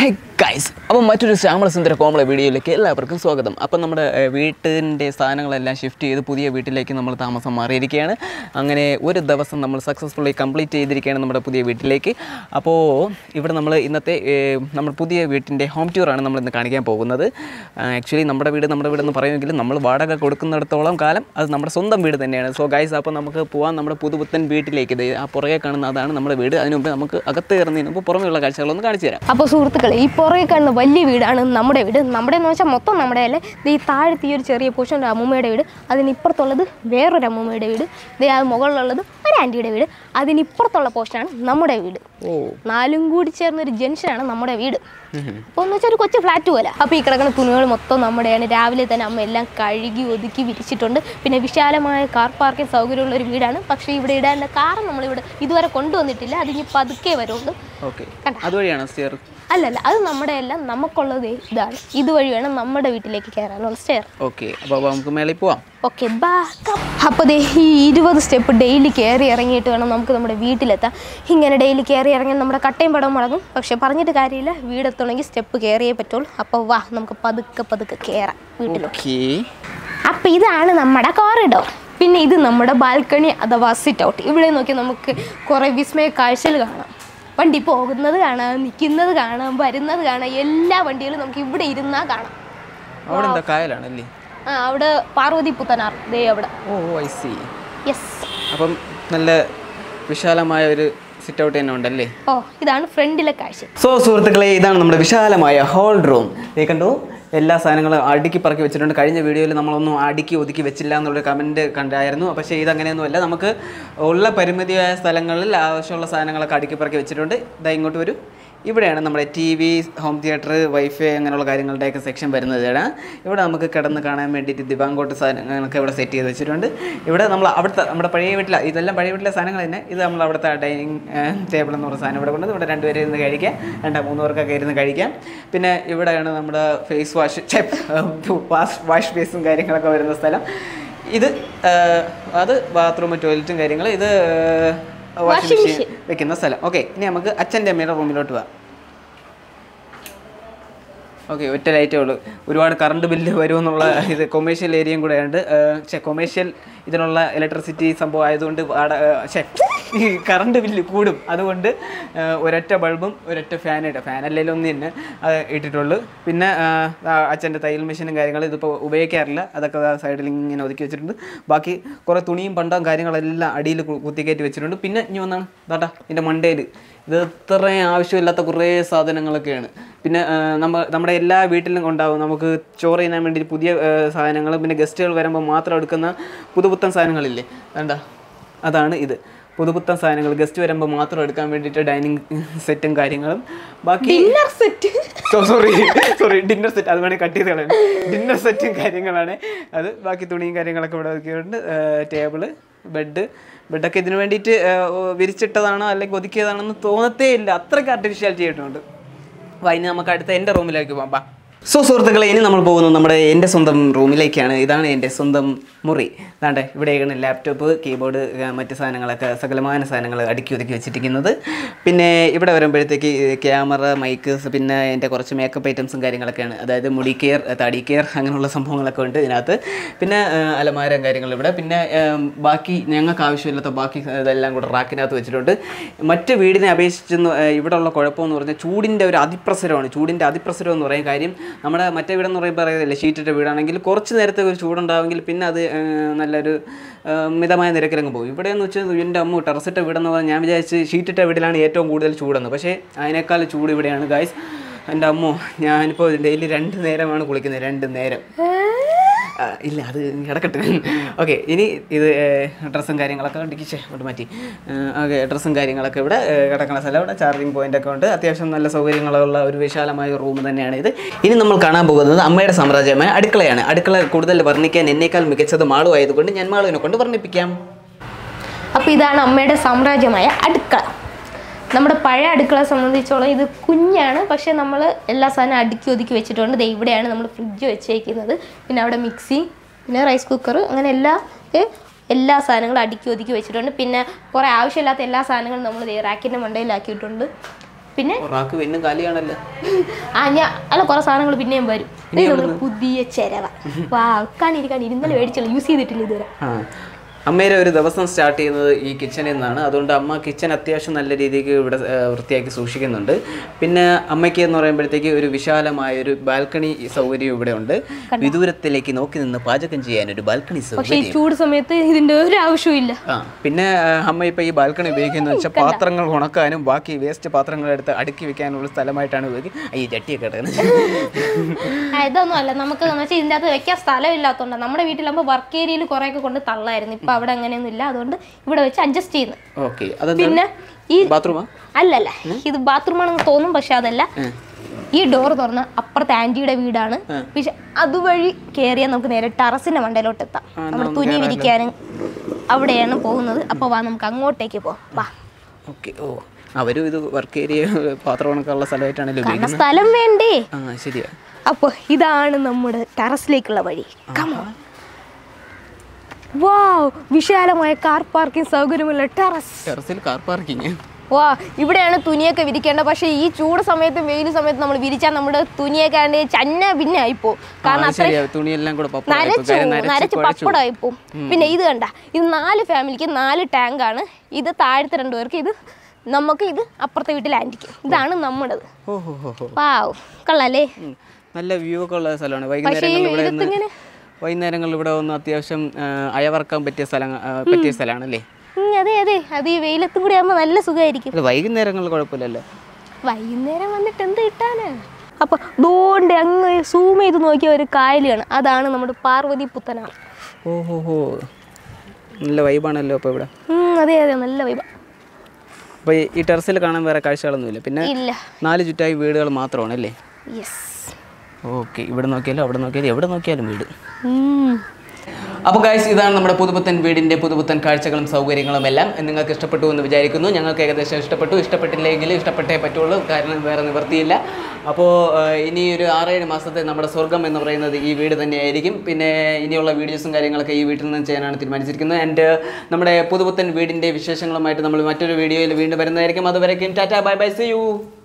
Hey guys, അപ്പോൾ മറ്റൊരു ശ്യാമളസുന്ദര കോമള വീഡിയോയിലേക്ക് എല്ലാവർക്കും സ്വാഗതം. അപ്പോൾ നമ്മുടെ വീട്ടിൻ്റെ സാധനങ്ങളെല്ലാം ഷിഫ്റ്റ് ചെയ്ത് പുതിയ വീട്ടിലേക്ക് നമ്മൾ താമസം മാറിയിരിക്കുകയാണ്. അങ്ങനെ ഒരു ദിവസം നമ്മൾ സക്സസ്ഫുള്ളി കംപ്ലീറ്റ് ചെയ്തിരിക്കുകയാണ് നമ്മുടെ പുതിയ വീട്ടിലേക്ക്. അപ്പോൾ ഇവിടെ നമ്മൾ ഇന്നത്തെ നമ്മൾ പുതിയ വീട്ടിൻ്റെ ഹോം ടൂറാണ് നമ്മളിന്ന് കാണിക്കാൻ പോകുന്നത്. ആക്ച്വലി നമ്മുടെ വീടെന്ന് പറയുമെങ്കിലും നമ്മൾ വാടക കൊടുക്കുന്നിടത്തോളം കാലം അത് നമ്മുടെ സ്വന്തം വീട് തന്നെയാണ്. സോ ഗൈസ്, അപ്പോൾ നമുക്ക് പോകാം നമ്മുടെ പുതുപുത്തൻ വീട്ടിലേക്ക്. ഇത് ആ പുറകെ കാണുന്ന അതാണ് നമ്മുടെ വീട്. അതിന് മുമ്പ് നമുക്ക് അകത്ത് കയറുന്നതിന് മുമ്പ് പുറമെയുള്ള കാഴ്ചകളൊന്ന് കാണിച്ചു തരാം. അപ്പോൾ സുഹൃത്തുക്കളെ, ഈ പുറകെ കാണുന്ന വലിയ വീടാണ് നമ്മുടെ വീട്. നമ്മുടെ എന്ന് വെച്ചാൽ മൊത്തം നമ്മുടെ അല്ലേ. ഈ താഴത്തെ ഈ ഒരു ചെറിയ പോർഷൻ അമ്മൂമ്മയുടെ വീട്, അതിനിപ്പുറത്തുള്ളത് വേറൊരു അമ്മൂമ്മയുടെ വീട്, അത് മുകളിലുള്ളത് ഒരു ആൻറ്റിയുടെ വീട്, അതിനിപ്പുറത്തുള്ള പോർഷനാണ് നമ്മുടെ വീട്. നാലും കൂടി ചേർന്നൊരു ജംഗ്ഷനാണ് നമ്മുടെ വീട്. അപ്പോൾ എന്ന് വെച്ചാൽ ഒരു കൊച്ചു ഫ്ലാറ്റ് പോലെ. അപ്പോൾ ഈ കിടക്കുന്ന തുണികൾ മൊത്തം നമ്മുടെയാണ്. രാവിലെ തന്നെ അമ്മ എല്ലാം കഴുകി ഒതുക്കി വിരിച്ചിട്ടുണ്ട്. പിന്നെ വിശാലമായ കാർ പാർക്കിംഗ് സൗകര്യമുള്ള ഒരു വീടാണ്. പക്ഷേ ഇവിടെ ഇടാനുള്ള കാർ നമ്മളിവിടെ ഇതുവരെ കൊണ്ടുവന്നിട്ടില്ല. അതിന് പതുക്കെ വരുള്ളൂ. അല്ലല്ല, അത് നമ്മുടെ എല്ലാം നമുക്കുള്ളത് ഇതാണ്. ഇതുവഴി വേണം നമ്മുടെ വീട്ടിലേക്ക് കയറാനുള്ള സ്റ്റെയർ. നമുക്ക് മേളിൽ പോവാം. ഓക്കെ, അപ്പോൾ ഈ 20 സ്റ്റെപ്പ് ഡെയിലി കയറി ഇറങ്ങിയിട്ട് വേണം നമുക്ക് നമ്മുടെ വീട്ടിലെത്താം. ഇങ്ങനെ ഡെയിലി കയറി ഇറങ്ങി നമ്മുടെ കട്ടയും പടവും മുടങ്ങും. പക്ഷെ പറഞ്ഞിട്ട് കാര്യമില്ല, വീടെത്തണമെങ്കിൽ സ്റ്റെപ്പ് കയറിയേ പറ്റുള്ളൂ. അപ്പോൾ വാ, നമുക്ക് പതുക്കെ കയറാം വീട്ടിലേക്ക്. അപ്പോൾ ഇതാണ് നമ്മുടെ കോറിഡോർ. പിന്നെ ഇത് നമ്മുടെ ബാൽക്കണി അഥവാ സിറ്റ് ഔട്ട്. ഇവിടെ നോക്കി നമുക്ക് കുറേ വിസ്മയ കാഴ്ചകൾ കാണാം. വണ്ടി പോകുന്നത് കാണാം, നിൽക്കുന്നത് കാണാം, വരുന്നത് കാണാം. എല്ലാ വണ്ടികളും നമുക്ക് ഇവിടെ ഇരുന്നാൽ കാണാം. അവിടെ പാർവതി പുത്തനാർ ദേ അവിടെ. അപ്പം നല്ല വിശാലമായ ഒരു സിറ്റ് ഔട്ട് തന്നെ ഉണ്ടല്ലേ. ഇതാണ് ഫ്രണ്ടിലെ കാഴ്ച. സോ സുഹൃത്തുക്കളെ, ഇതാണ് നമ്മുടെ വിശാലമായ ഹോൾ റൂം. കണ്ടു, എല്ലാ സാധനങ്ങളും അടുക്കി പറക്കി വെച്ചിട്ടുണ്ട്. കഴിഞ്ഞ വീഡിയോയിൽ നമ്മളൊന്നും അടുക്കി ഒതുക്കി വെച്ചില്ല എന്നുള്ളൊരു കമൻറ്റ് കണ്ടായിരുന്നു. പക്ഷേ ഇതങ്ങനെയൊന്നുമല്ല. നമുക്ക് ഉള്ള പരിമിതിയായ സ്ഥലങ്ങളിൽ ആവശ്യമുള്ള സാധനങ്ങളൊക്കെ അടുക്കി പറക്കി വെച്ചിട്ടുണ്ട്. ഇതാ ഇങ്ങോട്ട് വരും. ഇവിടെയാണ് നമ്മുടെ TV, ഹോം തിയേറ്റർ, വൈഫൈ അങ്ങനെയുള്ള കാര്യങ്ങളുടെയൊക്കെ സെക്ഷൻ വരുന്നത്. ഇവിടെ നമുക്ക് കിടന്ന് കാണാൻ വേണ്ടിയിട്ട് ദിവാങ്കോട്ട് സാധനങ്ങളൊക്കെ ഇവിടെ സെറ്റ് ചെയ്ത് വെച്ചിട്ടുണ്ട്. ഇവിടെ നമ്മൾ അവിടുത്തെ നമ്മുടെ പഴയ വീട്ടിലെ ഇതെല്ലാം പഴയ വീട്ടിലെ സാധനങ്ങൾ തന്നെ. ഇത് നമ്മൾ അവിടുത്തെ ഡൈനിങ് ടേബിൾ എന്ന് പറഞ്ഞ സാധനം ഇവിടെ കൊണ്ട് ഇവിടെ 2 പേര് ഇരുന്ന് കഴിക്കാം, 2-3 പേർക്കൊക്കെ ഇരുന്ന് കഴിക്കാം. പിന്നെ ഇവിടെയാണ് നമ്മുടെ ഫേസ് വാഷ് ബേസും കാര്യങ്ങളൊക്കെ വരുന്ന സ്ഥലം. ഇത് അത് ബാത്റൂം, ടോയ്ലറ്റും കാര്യങ്ങൾ. ഇത് വാഷിംഗ് മെഷീൻ വെക്കുന്ന സ്ഥലം. ഓക്കെ, ഇനി നമുക്ക് അച്ഛൻ്റെ അമ്മയുടെ റൂമിലോട്ട് പോവാം. ഓക്കെ, ഒറ്റ ലൈറ്റേ ഉള്ളൂ. ഒരുപാട് കറണ്ട് ബില്ല് വരുമെന്നുള്ള ഇത് കൊമേഴ്ഷ്യൽ ഏരിയയും കൂടെ ഉണ്ട്. കൊമേഴ്ഷ്യൽ ഇതിനുള്ള ഇലക്ട്രിസിറ്റി സംഭവം ആയതുകൊണ്ട് ഈ കറണ്ട് ബില്ല് കൂടും. അതുകൊണ്ട് ഒരൊറ്റ ബൾബും ഒരൊറ്റ ഫാനല്ലെങ്കിലും ഒന്ന് തന്നെ അത് ഇട്ടിട്ടുള്ളൂ. പിന്നെ അച്ഛൻ്റെ തയ്യൽ മെഷീനും കാര്യങ്ങളും ഇതിപ്പോൾ ഉപയോഗിക്കാറില്ല. അതൊക്കെ സൈഡിൽ ഇങ്ങനെ ഒതുക്കി വെച്ചിട്ടുണ്ട്. ബാക്കി കുറേ തുണിയും പണ്ടവും കാര്യങ്ങളെല്ലാം അടിയിൽ കുത്തിക്കയറ്റി വെച്ചിട്ടുണ്ട്. പിന്നെ ഇനി വന്നാണ് ദാട്ടാ ഇതിൻ്റെ മണ്ടയിൽ ഇത് ഇത്രയും ആവശ്യമില്ലാത്ത കുറേ സാധനങ്ങളൊക്കെയാണ്. പിന്നെ നമ്മുടെ എല്ലാ വീട്ടിലും ഉണ്ടാവും. നമുക്ക് ചോറ് ചെയ്യാൻ വേണ്ടി പുതിയ സാധനങ്ങൾ, പിന്നെ ഗസ്റ്റുകൾ വരുമ്പോൾ മാത്രം എടുക്കുന്ന പുതുപുത്തൻ സാധനങ്ങളില്ലേ, വേണ്ട അതാണ് ഇത്. പുതുപുത്തൻ സാധനങ്ങൾ ഗസ്റ്റ് വരുമ്പോൾ മാത്രം എടുക്കാൻ വേണ്ടിയിട്ട് ഡൈനിങ് സെറ്റും കാര്യങ്ങളും. ബാക്കി ഡിന്നർ സെറ്റ് അത് വേണമെങ്കിൽ കട്ട് ചെയ്ത് കളയണം. ഡിന്നർ സെറ്റും കാര്യങ്ങളാണ് അത്. ബാക്കി തുണിയും കാര്യങ്ങളൊക്കെ ഇവിടെ ഒതുക്കിയിട്ടുണ്ട്. ടേബിള്, ബെഡൊക്കെ ഇതിനു വേണ്ടിയിട്ട് വിരിച്ചിട്ടതാണോ അല്ലെങ്കിൽ ഒതുക്കിയതാണെന്ന് തോന്നത്തേ ഇല്ല. അത്രയ്ക്ക് ആർട്ടിഫിഷ്യാലിറ്റി ആയിട്ടുണ്ട്. ഇനി നമുക്ക് അടുത്ത എൻ്റെ റൂമിലേക്ക് പോകാം. സോ സുഹൃത്തുക്കളെ, ഇനി നമ്മൾ പോകുന്നത് എൻ്റെ സ്വന്തം റൂമിലേക്കാണ്. ഇതാണ് എൻ്റെ സ്വന്തം മുറി. അതാണ്ട് ഇവിടെയാണ് ലാപ്ടോപ്പ്, കീബോർഡ്, മറ്റ് സാധനങ്ങളൊക്കെ, സകലമാന സാധനങ്ങൾ അടുക്കി ഒതുക്കി വെച്ചിരിക്കുന്നത്. പിന്നെ ഇവിടെ വരുമ്പോഴത്തേക്ക് ക്യാമറ, മൈക്ക്, പിന്നെ എൻ്റെ കുറച്ച് മേക്കപ്പ് ഐറ്റംസും കാര്യങ്ങളൊക്കെയാണ്. അതായത് മുടി കെയർ, തടി കെയർ അങ്ങനെയുള്ള സംഭവങ്ങളൊക്കെ ഉണ്ട് ഇതിനകത്ത്. പിന്നെ അലമാരം കാര്യങ്ങൾ ഇവിടെ. പിന്നെ ബാക്കി ഞങ്ങൾക്ക് ആവശ്യമില്ലാത്ത ബാക്കി ഇതെല്ലാം കൂടെ റാക്കിനകത്ത് വെച്ചിട്ടുണ്ട്. മറ്റ് വീടിനെ അപേക്ഷിച്ച് ഇവിടെ ഉള്ള കുഴപ്പമെന്ന് പറഞ്ഞാൽ ചൂടിൻ്റെ ഒരു അതിപ്രസരമാണ്. ചൂടിൻ്റെ അതിപ്രസരം എന്ന് പറയുന്ന കാര്യം, നമ്മുടെ മറ്റേ വീടെന്ന് പറയുമ്പോൾ പറയുന്നില്ല, ഷീറ്റിട്ട വീടാണെങ്കിൽ കുറച്ച് നേരത്തെ ഒരു ചൂടുണ്ടാവുമെങ്കിൽ പിന്നെ അത് നല്ലൊരു മിതമായ നിരക്കിലങ്ങ് പോകും. ഇവിടെയെന്ന് വെച്ചാൽ എൻ്റെ അമ്മ ടെറസിട്ട വീടെന്ന് പറഞ്ഞാൽ ഞാൻ വിചാരിച്ച് ഷീറ്റിട്ട വീട്ടിലാണ് ഏറ്റവും കൂടുതൽ ചൂടെന്ന്. പക്ഷേ അതിനേക്കാൾ ചൂട് ഇവിടെയാണ് ഗായ്സ്. എൻ്റെ അമ്മോ, ഞാനിപ്പോൾ ഡെയിലി 2 നേരമാണ് കുളിക്കുന്നത്. 2 നേരം ഇല്ല, അത് കിടക്കട്ടെ. ഓക്കെ, ഇനി ഇത് ഡ്രസ്സും കാര്യങ്ങളൊക്കെ ഇങ്ങോട്ട് മാറ്റി. ഓക്കെ, ഡ്രസ്സും കാര്യങ്ങളൊക്കെ ഇവിടെ കിടക്കുന്ന സ്ഥലം. ഇവിടെ ചാർജിങ് പോയിൻ്റൊക്കെ ഉണ്ട്. അത്യാവശ്യം നല്ല സൗകര്യങ്ങളുള്ള ഒരു വിശാലമായ റൂം തന്നെയാണ് ഇത്. ഇനി നമ്മൾ കാണാൻ പോകുന്നത് അമ്മയുടെ സാമ്രാജ്യമായ അടുക്കളയാണ്. അടുക്കള കൂടുതൽ വർണ്ണിക്കാൻ എന്നേക്കാൾ മികച്ചത് മാളു ആയതുകൊണ്ട് ഞാൻ മാളുവിനെ കൊണ്ട് വർണ്ണിപ്പിക്കാം. അപ്പോൾ ഇതാണ് അമ്മയുടെ സാമ്രാജ്യമായ അടുക്കള. നമ്മുടെ പഴയ അടുക്കളയെ സംബന്ധിച്ചോളം ഇത് കുഞ്ഞാണ്. പക്ഷേ നമ്മൾ എല്ലാ സാധനവും അടുക്കി ഒതുക്കി വെച്ചിട്ടുണ്ട്. ഇവിടെയാണ് നമ്മൾ ഫ്രിഡ്ജ് വെച്ചേക്കുന്നത്. പിന്നെ അവിടെ മിക്സി, പിന്നെ റൈസ് കുക്കർ, അങ്ങനെ എല്ലാ സാധനങ്ങളും അടുക്കി ഒതുക്കി വെച്ചിട്ടുണ്ട്. പിന്നെ കുറേ ആവശ്യമില്ലാത്ത എല്ലാ സാധനങ്ങളും നമ്മൾ റാക്കിൻ്റെ മണ്ടയിലാക്കിയിട്ടുണ്ട്. പിന്നെ റാക്ക് പിന്നെ കാലിയാണല്ലോ. അല്ല കുറെ സാധനങ്ങൾ പിന്നെയും വരും. നമ്മൾ പുതിയ ചെരവ കാണിരിക്കാൻ ഇന്നലെ മേടിച്ചുള്ളൂ, യൂസ് ചെയ്തിട്ടില്ല ഇതുവരെ. അമ്മയുടെ ഒരു ദിവസം സ്റ്റാർട്ട് ചെയ്യുന്നത് ഈ കിച്ചണിൽ നിന്നാണ്. അതുകൊണ്ട് അമ്മ കിച്ചൺ അത്യാവശ്യം നല്ല രീതിക്ക് ഇവിടെ വൃത്തിയാക്കി സൂക്ഷിക്കുന്നുണ്ട്. പിന്നെ അമ്മയ്ക്ക് എന്ന് പറയുമ്പോഴത്തേക്ക് ഒരു വിശാലമായ ഒരു ബാൽക്കണി സൗകര്യം ഇവിടെ ഉണ്ട്. വിദൂരത്തിലേക്ക് നോക്കി നിന്ന് പാചകം ചെയ്യാൻ ഒരു ബാൽക്കണി സൗകര്യം. ചൂട് സമയത്ത് ഇതിന്റെ ഒരു ആവശ്യമില്ല. പിന്നെ അമ്മ ഇപ്പൊ ഈ ബാൽക്കണി ഉപയോഗിക്കുന്ന വെച്ചാൽ പാത്രങ്ങൾ ഉണക്കാനും ബാക്കി വേസ്റ്റ് പാത്രങ്ങൾ എടുത്ത് അടുക്കി വെക്കാനുള്ള സ്ഥലമായിട്ടാണ് ഉപയോഗിക്കുന്നത്. ഈ ചട്ടിയൊക്കെ ഇതൊന്നും അല്ല, നമുക്ക് ഇതിന്റെ അകത്ത് വെക്കാൻ സ്ഥലം ഇല്ലാത്തതുകൊണ്ട് നമ്മുടെ വീട്ടിലാകുമ്പോൾ വർക്ക് ഏരിയയിൽ കുറെ ഒക്കെ കൊണ്ട് തള്ളായിരുന്നു. ഇപ്പൊ അവിടെ അങ്ങനെയൊന്നും ഇല്ല, അതുകൊണ്ട് ഇവിടെ വെച്ച് അഡ്ജസ്റ്റ് ചെയ്യുന്നു. പിന്നെ ഈ ബാത്റൂമാ അല്ലല്ല, ഇത് ബാത്റൂമാണെന്ന് തോന്നും, പക്ഷെ അതല്ല. ഈ ഡോർ തുറന്ന് അപ്പുറത്തെ ആന്റിയുടെ വീടാണ്. പക്ഷെ അതുവഴി കയറിയാൽ നമുക്ക് നേരെ ടെറസിന്റെ മണ്ടയിലോട്ട് എത്താം. നമ്മൾ തുണി വിരിക്കാനും അവിടെയാണ് പോകുന്നത്. അപ്പൊ വാ നമുക്ക് അങ്ങോട്ടേക്ക് പോവാം. വാ. അവരും ഇത് വർക്ക് ഏരിയ പാത്രം ഉണക്കാനുള്ള സ്ഥലമായിട്ടാണല്ലോ സ്ഥലം വേണ്ടേ? ശരിയാ. അപ്പൊ ഇതാണ് നമ്മുടെ ടെറസിലേക്കുള്ള വഴി. വാവ്, വിശാലമായ കാർ പാർക്കിംഗ് സൗകര്യമുള്ള ടെറസിൽ കാർ പാർക്കിംഗ്. വാ, ഇവിടെയാണ് തുണിയൊക്കെ വിരിക്കേണ്ടത്. പക്ഷെ ഈ ചൂട് സമയത്തും വെയിൽ സമയത്തും നമ്മൾ വിരിച്ചാൽ നമ്മുടെ തുണിയൊക്കെ ചന്ന പിന്നെ ആയിപ്പോ. കാരണം നരച്ച് പപ്പടമായിപ്പോ. പിന്നെ ഇത് കണ്ട, ഇത് 4 ഫാമിലിക്ക് 4 ടാങ്കാണ്. ഇത് താഴത്തെ 2 പേർക്ക്, ഇത് നമുക്ക്, ഇത് അപ്പുറത്തെ വീട്ടിൽ ആന്റിക്കും. ഇതാണ് നമ്മുടേത്. വാവ്, കൊള്ളാല്ലേ? നല്ല വ്യൂ ഒക്കെ ഉള്ള സ്ഥലമാണ്. വൈകുന്നേരങ്ങളിൽ ഇവിടെ വന്ന് അത്യാവശ്യം അയവറക്കാൻ പറ്റിയ സ്ഥലമാണല്ലേ? അതെ അതെ, അത് ഈ വെയിലത്തും കൂടി ആകുമ്പോൾ നല്ല സുഖമായിരിക്കും. വൈകുന്നേരങ്ങളിൽ കുഴപ്പമില്ലല്ലോ. വൈകുന്നേരം വന്നിട്ട് എന്ത് കിട്ടാനാ? അപ്പൊ ദോണ്ട് അങ്ങ് സൂം ചെയ്ത് നോക്കിയ ഒരു കായലാണ്. അതാണ് നമ്മുടെ പാർവതി പുത്തനാർ. ഓഹോ, നല്ല വൈബാണല്ലോ അപ്പൊ ഇവിടെ. അതെ അതെ, നല്ല വൈബാ. അപ്പൊ ഈ ടെറസിൽ കാണാൻ വേറെ കാഴ്ചകളൊന്നുമില്ല. പിന്നെ 4 ചുറ്റായി വീടുകൾ മാത്രമാണല്ലേ? ഓക്കെ, ഇവിടെ നോക്കിയാലും അവിടെ നോക്കിയാലും എവിടെ നോക്കിയാലും വീട്. അപ്പോൾ ഗൈസ്, ഇതാണ് നമ്മുടെ പുതുപുത്തൻ വീടിൻ്റെ പുതുപുത്തൻ കാഴ്ചകളും സൗകര്യങ്ങളും എല്ലാം. നിങ്ങൾക്ക് ഇഷ്ടപ്പെട്ടു എന്ന് വിചാരിക്കുന്നു. ഞങ്ങൾക്ക് ഏകദേശം ഇഷ്ടപ്പെട്ടില്ലെങ്കിൽ ഇഷ്ടപ്പെട്ടേ പറ്റുള്ളൂ, കാരണം വേറെ നിവൃത്തിയില്ല. അപ്പോൾ ഇനി ഒരു 6-7 മാസത്തെ നമ്മുടെ സ്വർഗം എന്ന് പറയുന്നത് ഈ വീട് തന്നെയായിരിക്കും. പിന്നെ ഇനിയുള്ള വീഡിയോസും കാര്യങ്ങളൊക്കെ ഈ വീട്ടിൽ നിന്ന് ചെയ്യാനാണ് തീരുമാനിച്ചിരിക്കുന്നത്. ആൻഡ് നമ്മുടെ പുതുപുത്തൻ വീടിൻ്റെ വിശേഷങ്ങളുമായിട്ട് നമ്മൾ മറ്റൊരു വീഡിയോയിൽ വീണ്ടും വരുന്നതായിരിക്കും. അതുവരേക്കും ടാറ്റാ, ബൈ ബൈ, സീ യു.